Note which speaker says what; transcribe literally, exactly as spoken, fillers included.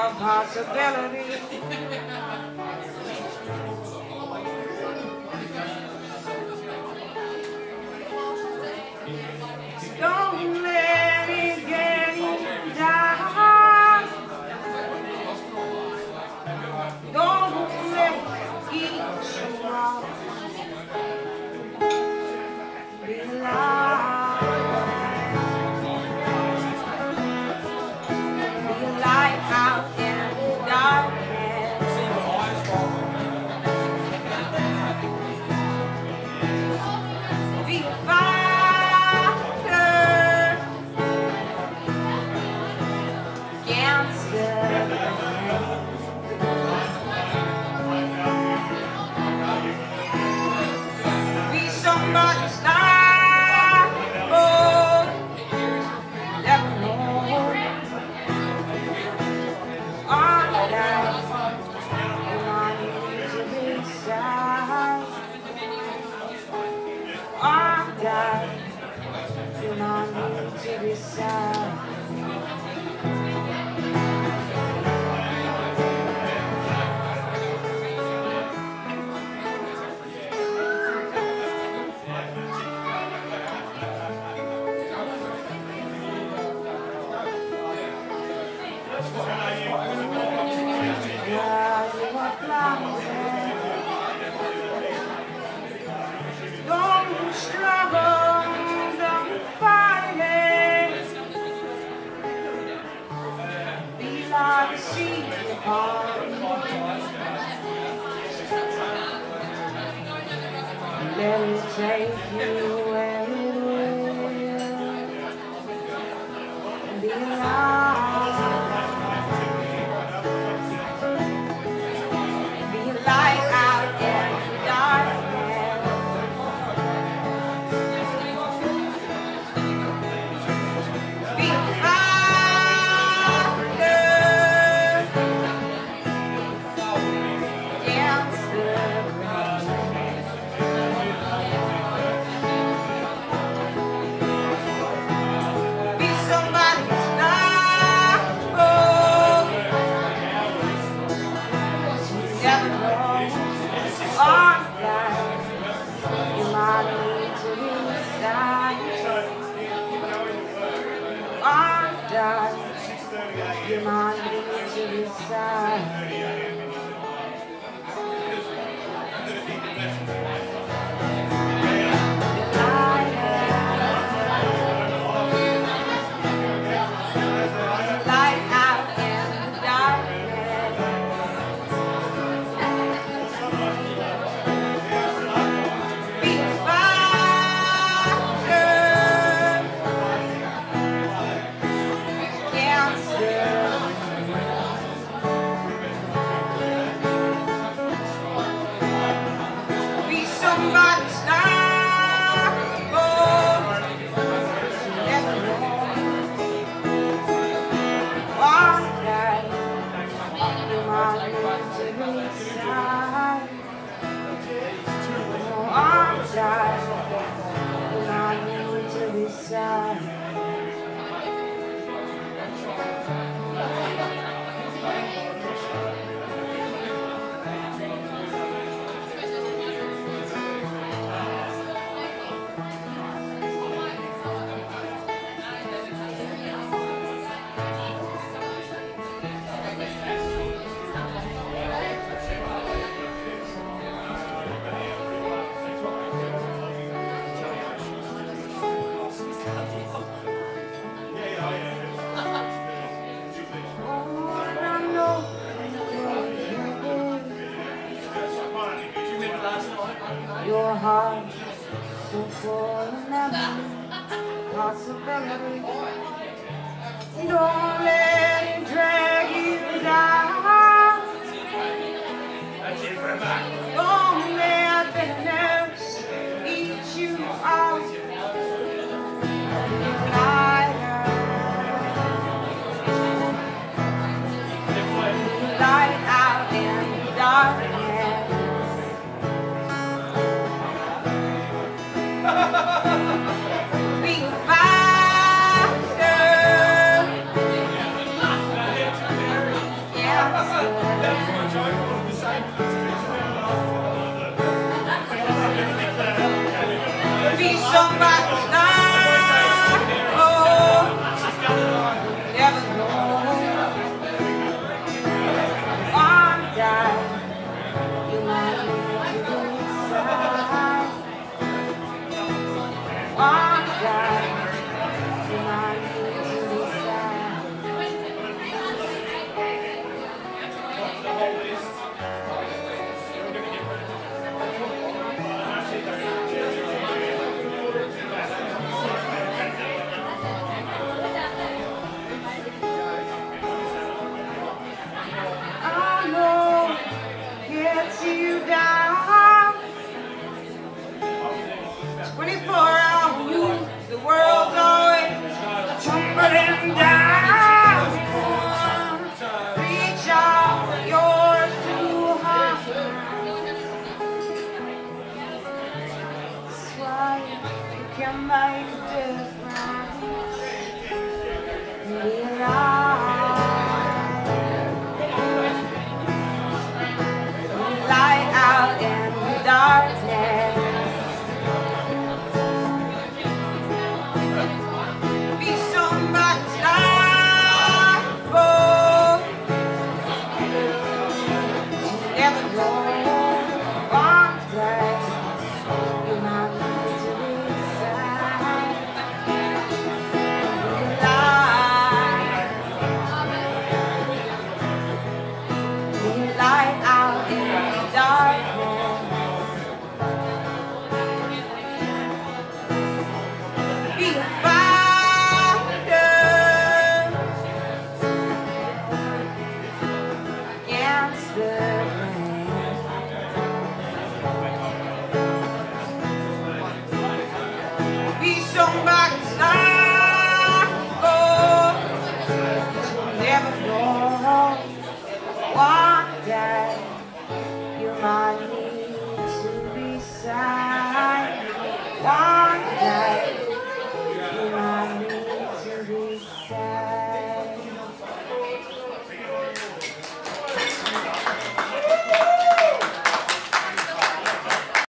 Speaker 1: of possibility. Don't let it get you down. Don't let it eat you up. Be alive. Be a light out in the darkness. Be a fighter against the rain. Be somebody's star. Oh, never know. On that, you want me to be sad. On that, you want me to be sad. Don't struggle, don't fight it. Be like a sea upon let it take you where it will. Be alive. Be a light out in the darkness. Be a fighter against the rain. Be somebody's star. Oh, you never know. On that, you might need to decide. On that, you might need to decide. Light out in the darkness. Be a fighter against the rain. Be somebody's star. Oh, never know. One day, you might need to decide. One day, you might need to decide. Your heart so full of never possibility.